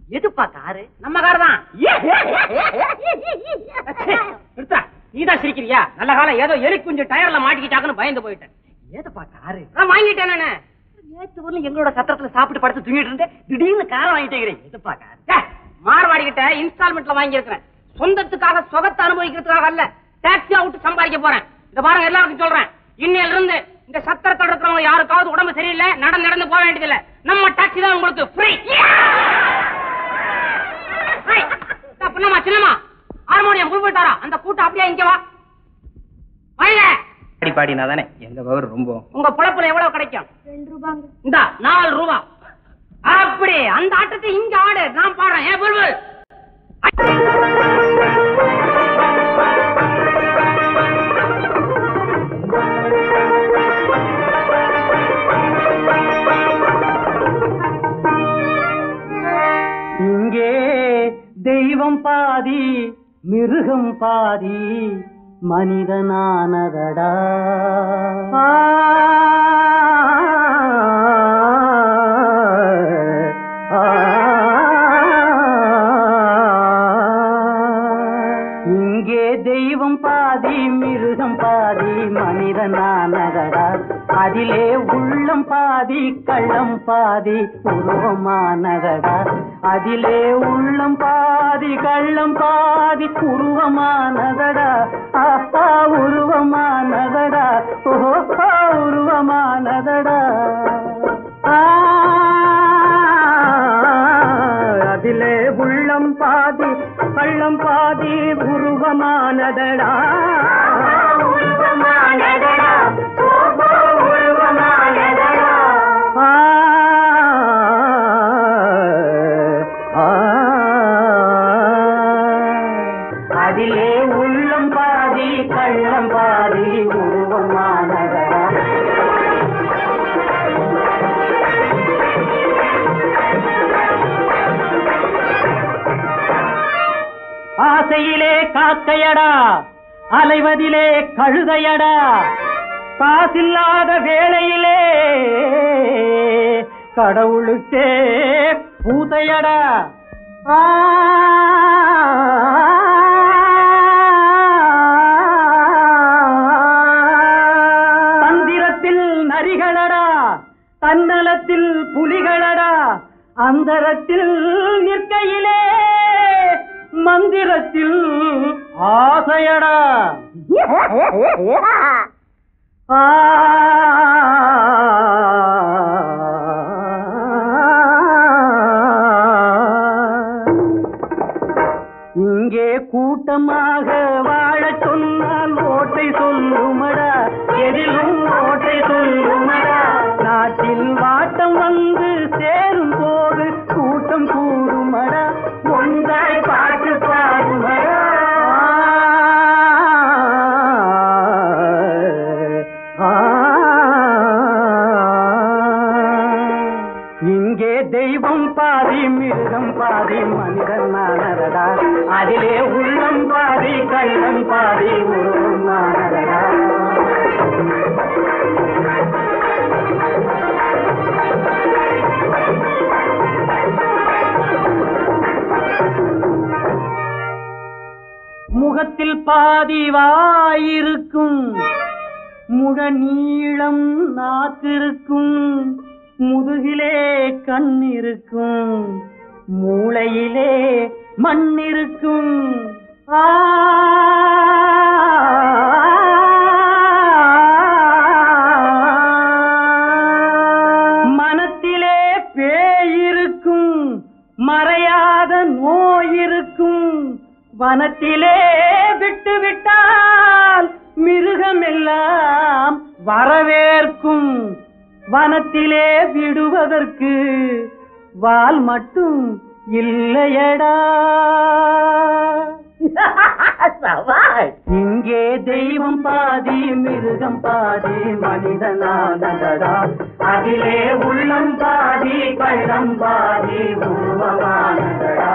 எதுப்பா காரு? நம்ம கார் தான். நீதான் சிரிக்கிறியா? நல்ல காலம் ஏதோ எலி குஞ்சு டயர்ல மாட்டிக்கிட்டாங்கன்னு பயந்து போயிட்டேன். ஏதுப்பா காரு? நான் வாங்கிட்டேன். நானு நேத்து வரல எங்களோட சத்திரத்துல சாப்பிட்டு படுத்து தூங்கிட்டு இருந்தேன். திடீர்னு காரை வாங்கிட்டேங்கிறேன். எதுப்பா காரு? மார்வாடிக்கிட்ட இன்ஸ்டால்மெண்ட்ல வாங்கி இருக்கிறேன். சொந்தத்துக்காக சொகத்தை அனுபவிக்கிறதுக்காக அல்ல, டாக்ஸியா விட்டு சம்பாதிக்க போறேன். இத பாருங்க, எல்லாருக்கும் சொல்றேன், இன்னையில இருந்து இந்த சத்திரத்தில் இருக்கிறவங்க யாருக்காவது உடம்பு சரியில்லை, நடந்து போக வேண்டியதில்லை. நம்ம டாக்ஸி தான் உங்களுக்கு ஃப்ரீ. சின்னமா சின்னமா ஹார்மோனியம் குறிப்பிட்டாரா? அந்த கூட்டம் அப்படியே இங்க வா. பாடி பாடினா தானே எங்க பவர் ரொம்ப. உங்க பொழப்புல எவ்வளவு கிடைக்கும்? 2 ரூபாங்க. இந்த 4 ரூபா. அப்படி அந்த ஆட்டத்தை இங்க ஆடு, நான் பாடுறேன். ஏ புல்புல். இங்கே தெய்வம் பாதி மிருகம் பாதி மனிதனானதடா. இங்கே தெய்வம் பாதி மிருகம் பாதி மனிதனானதடா. அதிலே உள்ளம் பாதி கள்ளம் பாதி உருவமானதடா. அதிலே உள்ளம் பாதி கள்ளம் பாதி உருவமானதடா. ஆஹா உருவமானதடா. ஓஹோ உருவமானதடா. அதிலே உள்ளம் பாதி கள்ளம் பாதி உருவமானதடா. உருவமானதடா. ஓஹோ உருவமானதடா. அதிலே உள்ளம் பாதி கள்ளம் பாதி உருவமானதடா. ஆசையிலே காக்கையடா, அலைவதிலே கழுதையடா. காசில்லாத வேளையிலே கடவுளுக்கே பூதையடா. தந்திரத்தில் நரிகளடா, தன்னலத்தில் புலிகளடா. அந்தரத்தில் நிற்கையிலே மந்திரத்தில் ஆசையடா. இங்கே கூட்டமாக வாழ சொன்னால் ஓட்டை சொல்லுமடா. எதிலும் ஓட்டை சொல்லுமடா. நாட்டில் வாட்டம் வந்து சேரும் போது கூட்டம் கூடுமடா. ஒன்றாய் பாட்டு பாடுமடா. இங்கே தெய்வம் பாதி மிருகம் பாதி மனிதனானதடா. அதிலே உள்ளம் பாதி கள்ளம் பாதி உருவமானதடா. முகத்தில் பாதி வாயிருக்கும், முழ நீளம் நாக்கிருக்கும். முதுகிலே கண் இருக்கும், மூளையிலே மண் இருக்கும். மனத்திலே பேயிருக்கும், மறையாத நோயிருக்கும். வனத்திலே விட்டு விட்டால் மிருகமெல்லாம் வரவேற்கும். வனத்திலே விடுவதற்கு வால் மட்டும் இல்லையடா. இங்கே தெய்வம் பாதி மிருகம் பாதி மனிதனானதடா. அதிலே உள்ளம் பாதி கள்ளம் பாதி உருவமானதடா.